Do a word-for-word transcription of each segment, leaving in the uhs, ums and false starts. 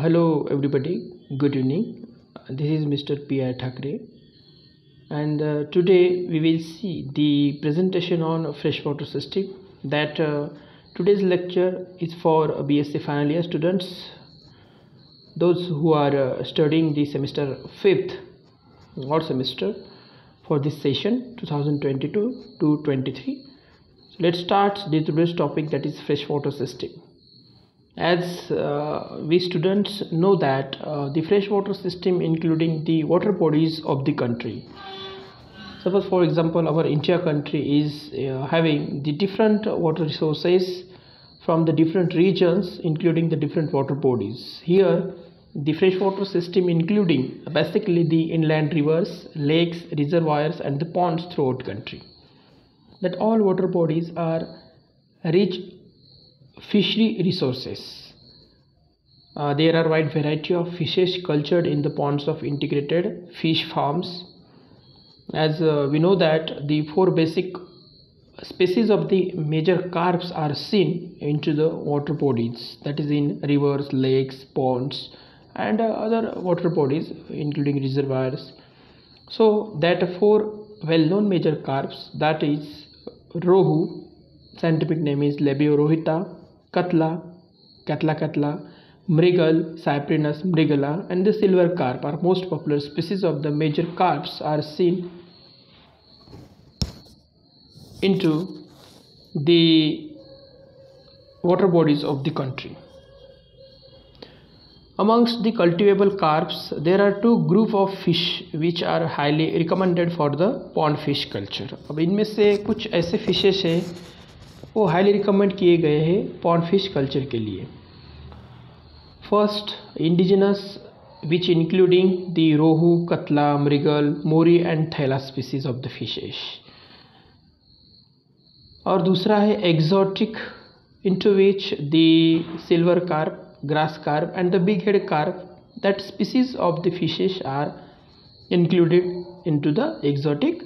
Hello everybody, good evening. This is Mister P I Thakre, and uh, today we will see the presentation on freshwater system. That uh, today's lecture is for B S c final year students, those who are uh, studying the semester fifth or semester for this session twenty twenty-two to twenty-three. So let's start the today's topic, that is freshwater system. As uh, we students know that uh, the freshwater system including the water bodies of the country. Suppose for example our India country is uh, having the different water resources from the different regions including the different water bodies. Here the freshwater system including basically the inland rivers, lakes, reservoirs and the ponds throughout country. That all water bodies are rich fishery resources. Uh, there are wide variety of fishes cultured in the ponds of integrated fish farms. As uh, we know that the four basic species of the major carps are seen into the water bodies, that is in rivers, lakes, ponds and uh, other water bodies including reservoirs. So that four well-known major carps, that is rohu, scientific name is Labiorhita, Katla, Katla Katla, Mrigal, Cyprinus mrigala and the silver carp are most popular species of the major carps are seen into the water bodies of the country. Amongst the cultivable carps, there are two group of fish which are highly recommended for the pond fish culture. अब इनमें से कुछ ऐसे fishes हैं वो highly recommend किए गए हैं पॉन्ड फिश कल्चर के लिए. First, indigenous which including the rohu, catla, mrigal, मोरी एंड थैला स्पीसीज ऑफ द फिशेस. और दूसरा है exotic, into which the silver carp, grass carp and the big head carp, that species of the fishes are included into the exotic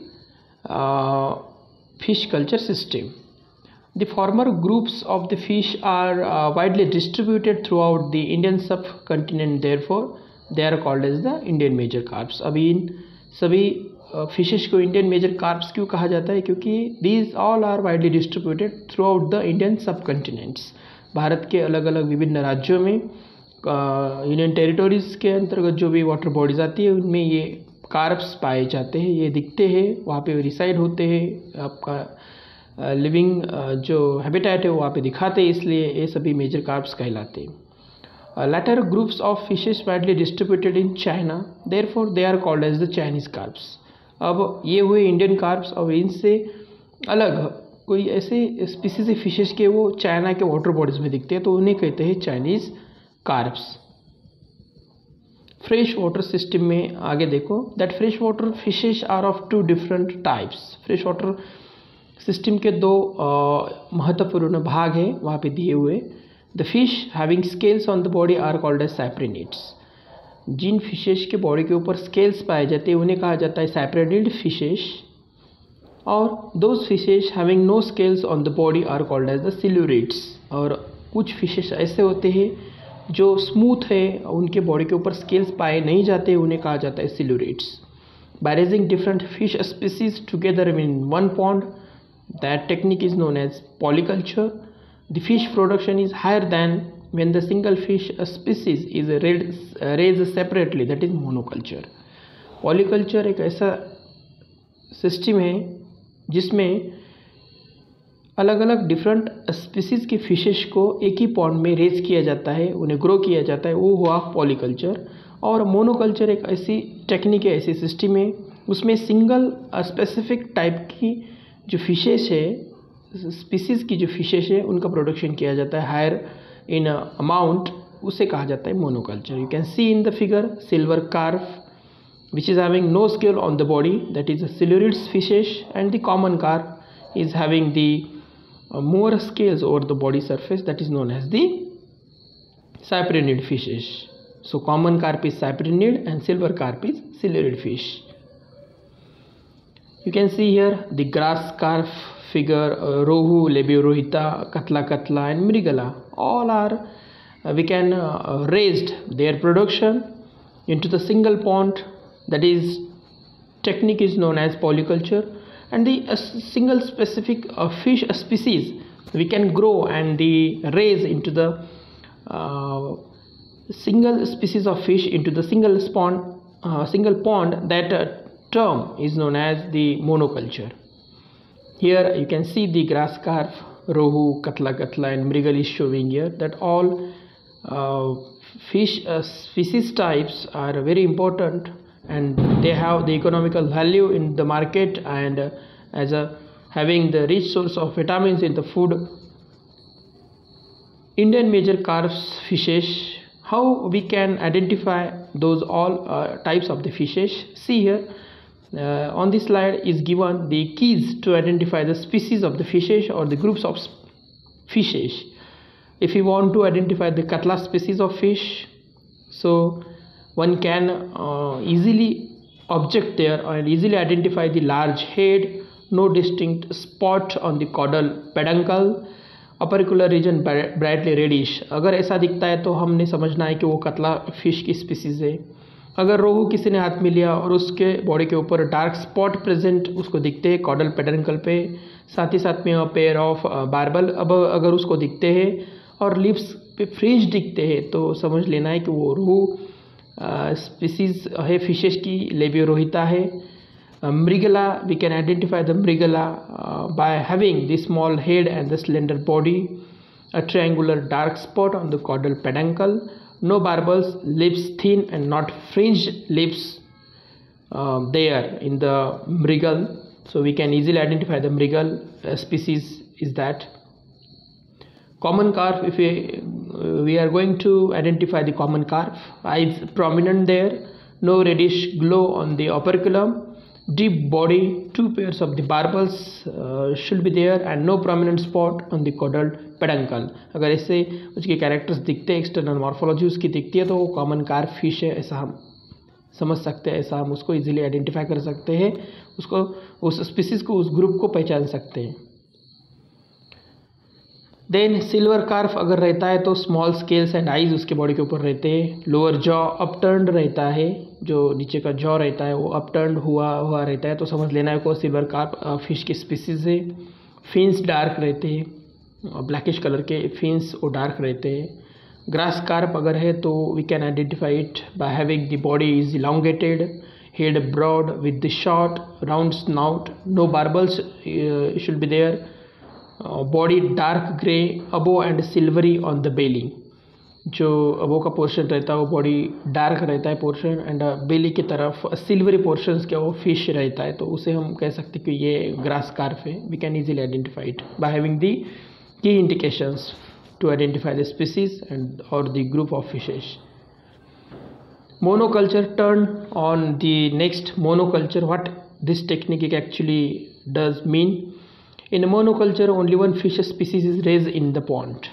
fish culture system. The former groups of the fish are uh, widely distributed throughout the Indian subcontinent, therefore they are called as the Indian major carps. अभी इन सभी fishes को Indian major carps क्यों कहा जाता है? क्योंकि these all are widely distributed throughout the Indian subcontinents. Bharat के अलग अलग विभिन्न राज्यों में यूनियन uh, टेरिटोरीज के अंतर्गत जो भी वाटर बॉडीज आती है उनमें ये कार्प्स पाए जाते हैं, ये दिखते हैं, वहाँ पे रिसाइड होते हैं, आपका लिविंग uh, uh, जो हैबिटेट है वो वहाँ पे दिखाते हैं, इसलिए ये सभी मेजर कार्प्स कहलाते हैं. Latter groups of fishes widely distributed in China, therefore they are called as the Chinese carps. अब ये हुए इंडियन कार्प्स. और इनसे अलग कोई ऐसे स्पीसीज फिशेस के वो चाइना के वाटर बॉडीज में दिखते हैं तो उन्हें कहते हैं Chinese carps. Fresh water system में आगे देखो, that fresh water fishes are of two different types. Fresh water system के दो महत्वपूर्ण भाग हैं वहाँ पे दिए हुए. The fish having scales on the body are called as cyprinids. जिन फिशेस के बॉडी के ऊपर स्केल्स पाए जाते हैं उन्हें कहा जाता है सैप्रेनिड फिशेस. और those fishes having no scales on the body are called as the silurids. और कुछ फिशेस ऐसे होते हैं जो स्मूथ है, उनके बॉडी के ऊपर स्केल्स पाए नहीं जाते, उन्हें कहा जाता है silurids. By raising different fish species together in one pond, that technique is known as polyculture. The fish production is higher than when the single fish species is raised separately, that is monoculture. Polyculture एक ऐसा system है जिसमें अलग अलग different species के fishes को एक ही pond में रेज किया जाता है, उन्हें ग्रो किया जाता है, वो हुआ पॉलीकल्चर. और मोनोकल्चर एक ऐसी टेक्निक है, ऐसी सिस्टम है उसमें सिंगल स्पेसिफिक टाइप की जो फिशेस है, स्पीसीज की जो फिशेस है उनका प्रोडक्शन किया जाता है हायर इन अमाउंट, उसे कहा जाता है monoculture. You can see in the figure silver carp which is having no scale on the body, that is silurids fishes, and the common carp is having the more scales over the body surface, that is known as the cyprinid fishes. So common carp is cyprinid and silver carp is sillurid fish. You can see here the grass carp figure, uh, rohu, Labiorhita, Katla Katla and Mrigala, all are uh, we can uh, raise their production into the single pond. That is technique is known as polyculture, and the uh, single specific uh, fish species we can grow and the raise into the uh, single species of fish into the single pond uh, single pond. That uh, term is known as the monoculture. Here you can see the grass carp, rohu, katla katla and mrigal is showing here. That all uh, fish uh, species types are very important, and they have the economical value in the market, and uh, as a having the rich source of vitamins in the food. Indian major carp fishes. How we can identify those all uh, types of the fishes? See here. Uh, on this slide is given the keys to identify the species of the fishes or the groups of fishes. If you want to identify the katla species of fish, so one can uh, easily object there and easily identify the large head, no distinct spot on the caudal peduncle, opercular region brightly reddish. अगर ऐसा दिखता है तो हमने समझना है कि वो कतला फिश की स्पीसीज है. अगर रोहू किसी ने हाथ में लिया और उसके बॉडी के ऊपर डार्क स्पॉट प्रेजेंट उसको दिखते हैं कॉडल पेडनकल पे, साथ ही साथ में पेयर ऑफ बार्बल अब अगर उसको दिखते हैं और लिप्स पे फ्रिंज दिखते हैं तो समझ लेना है कि वो रोहू स्पीसीज है फिशेस की. लेबियोरोहिता है. Mrigala, we can identify the Mrigala uh, by having the small head and the slender body, a triangular dark spot on the caudal peduncle, no barbels, lips thin and not fringed lips uh, there in the Mrigal. So we can easily identify the Mrigal uh, species is that. Common carp, if we, uh, we are going to identify the common carp, eyes prominent there, no reddish glow on the operculum, deep body, two pairs of the barbels uh, should be there and no prominent spot on the caudal peduncle. अगर इससे उसके characters दिखते हैं, external morphology उसकी दिखती है तो वो कॉमन कार्प फिश है ऐसा हम समझ सकते हैं, ऐसा हम उसको इजीली आइडेंटिफाई कर सकते हैं, उसको उस स्पीसीज को उस ग्रुप को पहचान सकते हैं. देन सिल्वर कार्प अगर रहता है तो स्मॉल स्केल्स एंड आइज उसके बॉडी के ऊपर रहते हैं. लोअर जॉ अपटर्न्ड रहता है, जो नीचे का जॉ रहता है वो अपटर्न्ड हुआ हुआ रहता है तो समझ लेना है को सिल्वर कार्प फिश की स्पीसीज है. फिन्स डार्क रहते हैं, ब्लैकिश कलर के फिन्स वो डार्क रहते हैं. ग्रास कार्प अगर है तो we can identify it by having the body is elongated, head broad with the short round snout, no barbels should be there, body dark grey above and silvery on the belly. जो above का portion रहता है वो body dark रहता है portion and बेली की तरफ silvery portions का वो फिश रहता है तो उसे हम कह सकते हैं कि ये ग्रास कार्प है. We can easily identify it by having the key indications to identify the species and और the group of fishes. Monoculture, turn on the next monoculture. What this technique actually does mean? In monoculture only one fish species is raised in the pond.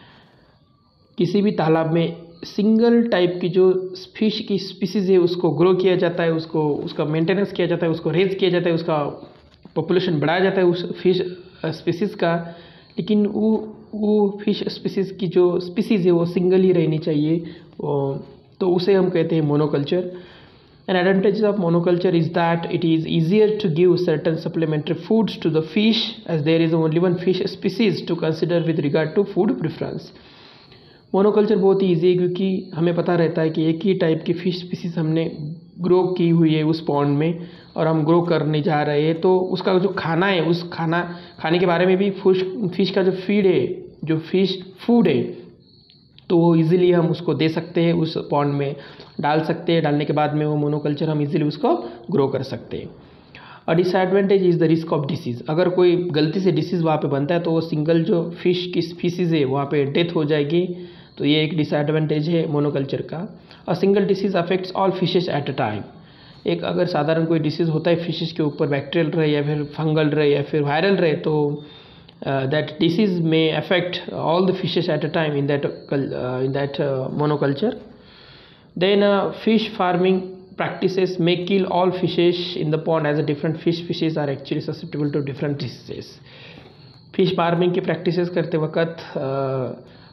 किसी भी तालाब में single type की जो fish की species है उसको grow किया जाता है, उसको उसका मेंटेनेंस किया जाता है, उसको रेज किया जाता है, उसका पॉपुलेशन बढ़ाया जाता है उस फिश स्पीसीज का. लेकिन वो वो फिश स्पीसीज की जो स्पीसीज है वो सिंगल ही रहनी चाहिए, तो उसे हम कहते हैं monoculture. An advantage of monoculture is that it is easier to give certain supplementary foods to the fish as there is only one fish species to consider with regard to food preference. Monoculture बहुत ही easy है क्योंकि हमें पता रहता है कि एक ही टाइप की फ़िश स्पीसीज हमने ग्रो की हुई है उस पॉन्ड में और हम ग्रो करने जा रहे हैं, तो उसका जो खाना है उस खाना खाने के बारे में भी फिश फिश का जो फीड है, जो फिश फूड है, तो वो इजीली हम उसको दे सकते हैं, उस पॉन्ड में डाल सकते हैं. डालने के बाद में वो मोनोकल्चर हम इजीली उसको ग्रो कर सकते हैं. और disadvantage is the risk of disease. अगर कोई गलती से डिसीज़ वहाँ पे बनता है तो वो सिंगल जो फिश की स्पीसीज़ है वहाँ पे डेथ हो जाएगी, तो ये एक डिसएडवांटेज है मोनोकल्चर का. और single disease affects all fishes at a time. एक अगर साधारण कोई डिसीज़ होता है फिशेस के ऊपर, बैक्टीरियल रहे या फिर फंगल रहे या फिर वायरल रहे, तो Uh, that disease may affect all the fishes at a time in that uh, in that uh, monoculture. Then uh, fish farming practices may kill all fishes in the pond as a different fish species are actually susceptible to different diseases. Fish farming की practices करते वक्त uh,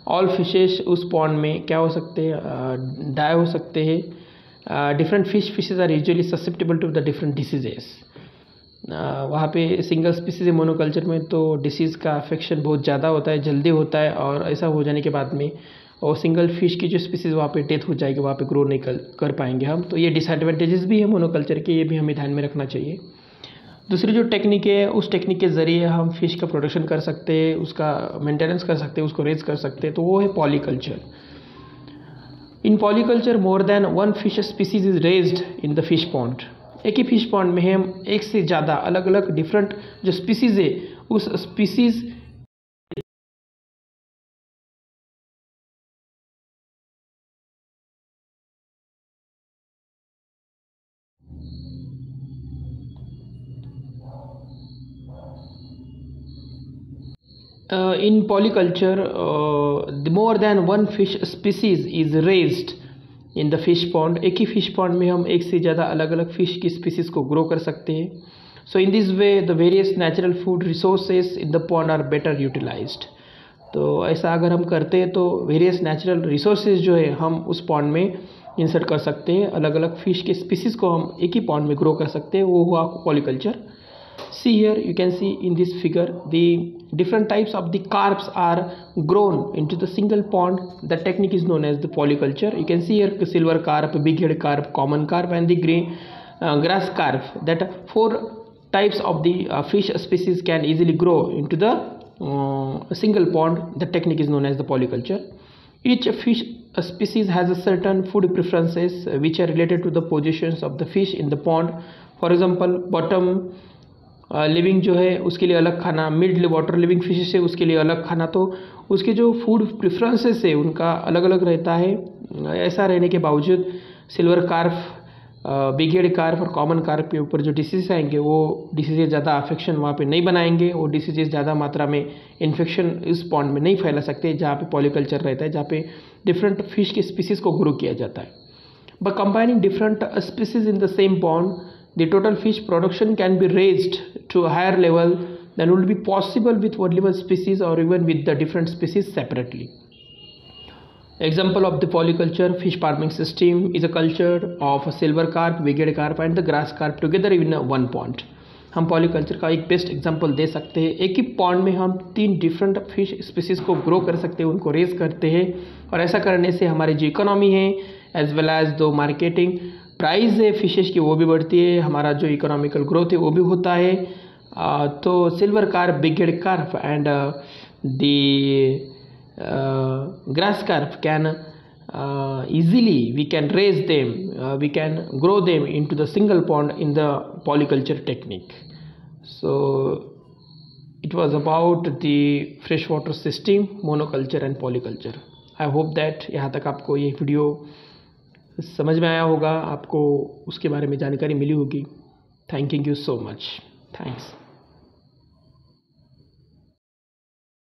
all fishes उस pond में क्या हो सकते हैं, die हो सकते हैं। Different fish fishes are usually susceptible to the different diseases. वहाँ पे सिंगल स्पीसीज मोनोकल्चर में तो डिसीज़ का अफेक्शन बहुत ज़्यादा होता है, जल्दी होता है, और ऐसा हो जाने के बाद में और सिंगल फिश की जो स्पीसीज वहाँ पे डेथ हो जाएगी, वहाँ पे ग्रो नहीं कर कर पाएंगे हम। तो ये डिसएडवांटेजेस भी है मोनोकल्चर के, ये भी हमें ध्यान में रखना चाहिए। दूसरी जो टेक्निक है, उस टेक्निक के ज़रिए हम फिश का प्रोडक्शन कर सकते हैं, उसका मेंटेनेंस कर सकते हैं, उसको रेज कर सकते हैं, तो वो है polyculture. In polyculture more than one fish species is raised in the fish pond. एक ही फिश पॉन्ड में हम एक से ज़्यादा अलग अलग डिफरेंट जो स्पीसीज है उस species Uh, in polyculture, uh, the more than one fish species is raised in the fish pond. एक ही fish pond में हम एक से ज़्यादा अलग अलग fish की species को grow कर सकते हैं. So in this way the various natural food resources in the pond are better utilized. तो ऐसा अगर हम करते हैं तो वेरियस नेचुरल रिसोर्सेज जो है हम उस पॉन्ड में इंसर्ट कर सकते हैं, अलग अलग फिश के स्पीसीज को हम एक ही पॉन्ड में ग्रो कर सकते हैं, वो हुआ polyculture. See here you can see in this figure the different types of the carps are grown into the single pond. The technique is known as the polyculture. You can see here silver carp, big head carp, common carp and the green uh, grass carp. That four types of the uh, fish species can easily grow into the uh, single pond. The technique is known as the polyculture. Each fish species has a certain food preferences uh, which are related to the positions of the fish in the pond. For example, bottom living uh, जो है उसके लिए अलग खाना, mid water living fishes है उसके लिए अलग खाना. तो उसके जो फूड प्रेफरेंसेस है उनका अलग अलग रहता है. ऐसा रहने के बावजूद silver carp, big head carp और कॉमन कार्प के ऊपर जो डिसीज़ आएंगे वो डिसीजेज ज़्यादा अफेक्शन वहाँ पे नहीं बनाएंगे, वो डिसीजेज ज़्यादा मात्रा में इन्फेक्शन इस पॉन्ड में नहीं फैला सकते जहाँ पे पॉलीकल्चर रहता है, जहाँ पे डिफरेंट फिश के स्पीसीज़ को ग्रो किया जाता है. By combining different species in the same pond, the total fish production can be raised to a higher level than would be possible with only one species or even with the different species separately. Example of the polyculture fish farming system is a culture of a silver carp, big-head carp and the grass carp together in one pond. हम polyculture का एक best example दे सकते हैं. एक ही pond में हम तीन different fish species को ग्रो कर सकते हैं, उनको रेज करते हैं, और ऐसा करने से हमारी जो इकोनॉमी है एज वेल एज दो मार्केटिंग प्राइस है फिशेस की वो भी बढ़ती है, हमारा जो इकोनॉमिकल ग्रोथ है वो भी होता है. uh, तो silver carp, big head carp and the grass carp can easily we can raise them, uh, we can grow them into the single pond in the polyculture technique. So it was about the freshwater system, monoculture and polyculture. I hope that यहाँ तक आपको ये video समझ में आया होगा, आपको उसके बारे में जानकारी मिली होगी. Thank you so much. Thanks.